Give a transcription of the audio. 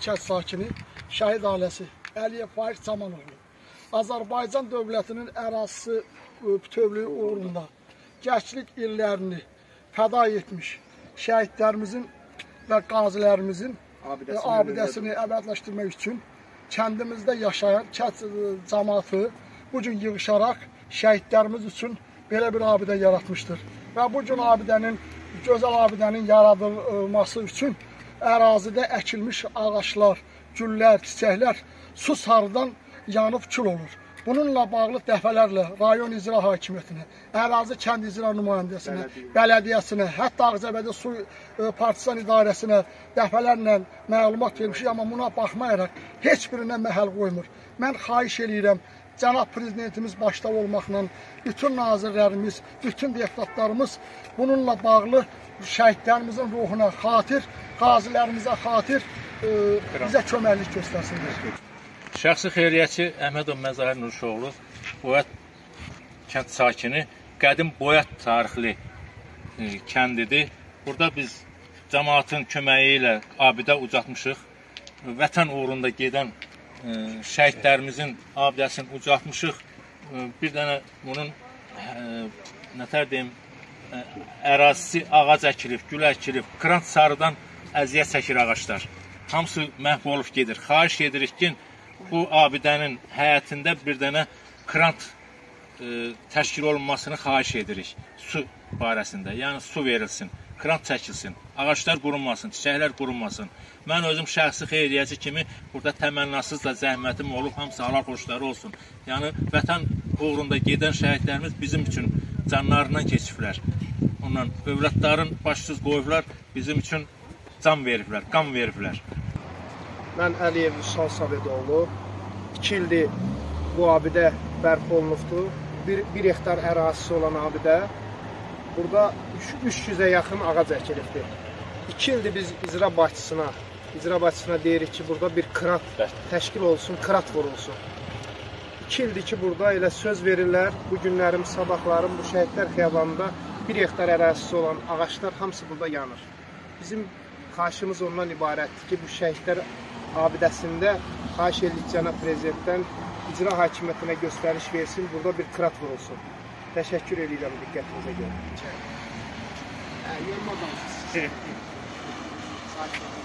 kənd sakini, şəhid ailəsi Əliyev Faiz Samanoğlu. Azərbaycan dövlətinin ərazisi bütövlüyü uğrunda gənclik illərini fəda etmiş şəhidlərimizin və qazilərimizin abidəsini əbədiləşdirmək üçün kəndimizdə yaşayan kənd cəmaatı bu gün yığışaraq şəhidlərimiz üçün belə bir abidə yaratmışdır. Və bu gün abidənin, gözəl abidənin yaradılması üçün ərazidə əkilmiş ağaçlar, güllər, çiçəklər su sarıdan yanıb kül olur. Bununla bağlı dəfələrlə rayon icra hakimiyyətinə, ərazi kənd icra nümayəndəsinə, bələdiyyəsinə, hətta Ağcabədi su partisan idarəsinə dəfələrlə məlumat vermişik, amma buna baxmayaraq heç birinə məhəl qoymur. Mən xahiş edirəm, cənab prezidentimiz başda olmaqla bütün nazirlərimiz, bütün deputatlarımız bununla bağlı şəhidlərimizin ruhuna xatir, qazilərimizə xatir bizə köməklik göstərsinlər. Şəxsi xeyriyyəçi Əhmədov Məzahir Nurşoğlu, Boyat kənd sakini, qədim Boyat tarixli kəndidir. Burada biz cəmaatın köməyi ilə abidə ucatmışıq. Vətən uğrunda gedən şəhidlərimizin abidəsini ucatmışıq. Bir dənə bunun nətər deyim, ərazisi ağac əkilib, gül əkilib, krant sarıdan əziyyət çəkir ağaçlar. Hamısı məhv olub gedir. Xahiş edirik ki, bu abidənin həyətində bir dənə krant təşkil olunmasını xahiş edirik su barəsində. Yəni su verilsin, krant çəkilsin, ağaçlar qurunmasın, çiçəklər qurunmasın. Mən özüm şəxsi xeyriyyəçi kimi burada təmənnasız da zəhmətim olub, hamısı halal xoşları olsun. Yəni vətən uğrunda gedən şəhidlərimiz bizim üçün canlarından keçiblər. Ondan övladların başsız qoyublar, bizim üçün can veriblər, qan veriblər. Mən Əliyev Vüsal Savedoğlu. 2 ildir bu abidə bərpa olunubdur. 1 hektar ərazisi olan abidə. Burada 300-ə yaxın ağac əkilibdir. 2 ildir biz icra başçısına deyirik ki, burada bir krat təşkil olsun, krat vurulsun. 2 ildir ki, burada elə söz verirlər. Bu günlərim, sabahlarım bu şəhidlər xiyabanında 1 hektar ərazisi olan ağaçlar hamısı burada yanır. Bizim xahişimiz ondan ibarətdir ki, bu şəhidlər abidəsində xahiş edirik cənab prezidentdən icra hakimiyyətinə göstəriş versin, burada bir krat vurulsun. Təşəkkür edirəm diqqətinizə görə.